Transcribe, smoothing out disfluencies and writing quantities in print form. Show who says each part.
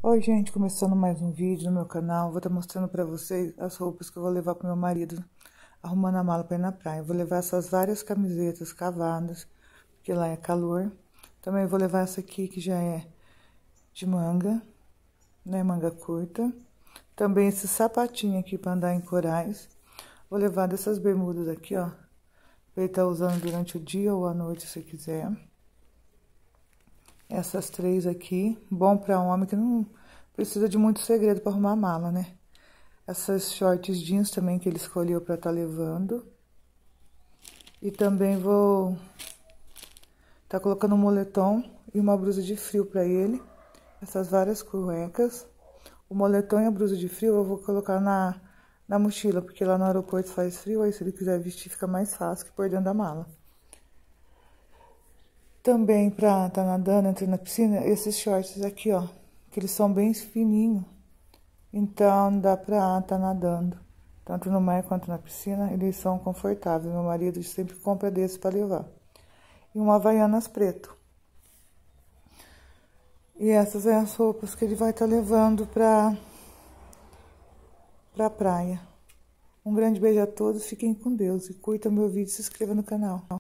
Speaker 1: Oi gente, começando mais um vídeo no meu canal. Vou estar mostrando pra vocês as roupas que eu vou levar pro meu marido arrumando a mala pra ir na praia. Eu vou levar essas várias camisetas cavadas, porque lá é calor. Também vou levar essa aqui que já é de manga, né, manga curta. Também esse sapatinho aqui pra andar em corais. Vou levar dessas bermudas aqui, ó, pra ele estar usando durante o dia ou à noite, se quiser. Essas três aqui, bom pra homem que não precisa de muito segredo pra arrumar a mala, né? Essas shorts jeans também que ele escolheu pra estar levando. E também vou tá colocando um moletom e uma blusa de frio pra ele. Essas várias cuecas. O moletom e a blusa de frio eu vou colocar na mochila, porque lá no aeroporto faz frio, aí se ele quiser vestir fica mais fácil que pôr dentro da mala. Também pra tá nadando, entrando na piscina, esses shorts aqui, ó, que eles são bem fininhos, então dá pra tá nadando, tanto no mar quanto na piscina, eles são confortáveis. Meu marido sempre compra desses pra levar. E um Havaianas preto. E essas são as roupas que ele vai estar levando pra praia. Um grande beijo a todos, fiquem com Deus e curtam meu vídeo e se inscreva no canal.